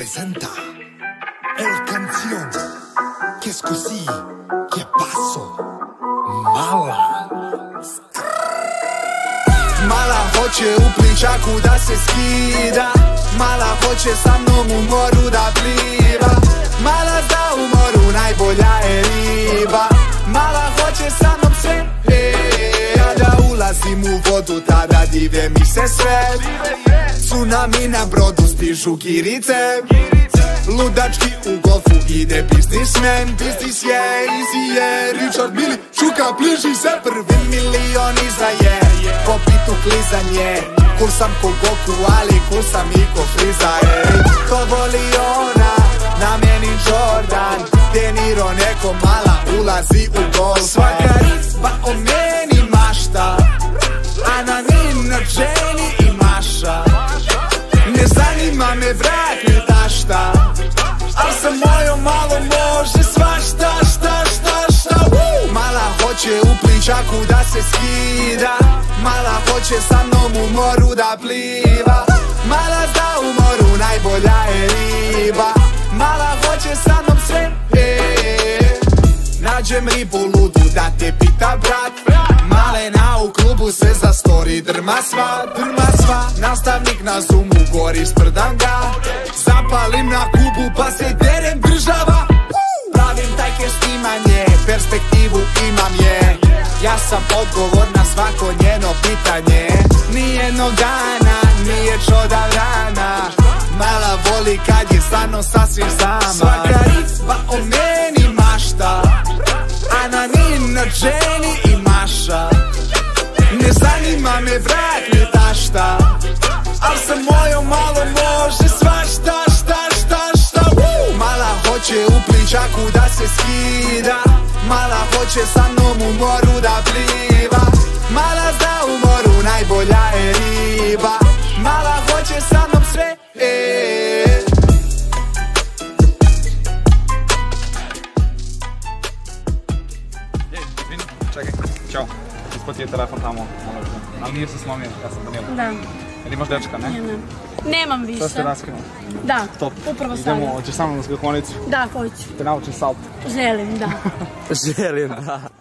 presenta el canción que es così, que paso, Mala. Mala hoće u pličaku da se skida, Mala hoće sa mnom u moru da pliva, Mala zna u moru najbolja je riba, Mala hoće sa mnom sve, kada ulazim u vodu tada dive mi se sve. Tsunami na brodu stižu girice, ludački u golfu ide biznismen. Biznis je, easy je, Richard Mille, šuka bliži se, prvi milion izdaje, po pitu klizanje. Cool sam ko Goku, ali cool sam i ko Friza, to voli ona, na meni Jordan, De Niro neko Mala ulazi u gol. Svaka riba o meni mašta, a na njim na Jenny i Maša. Ne zanima me vrak ni tašta, al sa mojom malom može svašta, šta. Mala hoće u pličaku da se skida, Mala hoće sa mnom u moru da pliva, Mala zna u moru najbolja je riba, Mala hoće sa mnom sve, Nađem ribu ludu da te pita brat, Malena u klubu se za story drma sva. Nastavnik na Zoomu gori sprdan ga, zapalim na Kubu pa se derem država. Pravim tajke snimanje, perspektivu imam je, ja sam odgovor na svako njeno pitanje. Nijednog dana nije čoda vrana, Mala voli kad je sa mnom sasvim sama. Svaka riba o meni mašta, a na njim na Jenny i Maša. Ne zanima me vrak ni tašta, al sa mojom malom može svašta, šta. Mala hoće u pličaku da se skida, Mala hoće sa mnom u moru da pliva, Mala zna u moru najbolja je riba, Mala hoće sa mnom sve, Čekaj, čao. Ispod ti je telefon tamo, ali nije se slomio, ja sam Danila. Da. Jer imaš dečka, ne? Nemam više. Šta ste raskinuli? Da, Top. upravo sada. Idemo, hoćeš sa mnom na skakonicu? Da, hoću. Te naučim salt. Želim, da. Želim, da.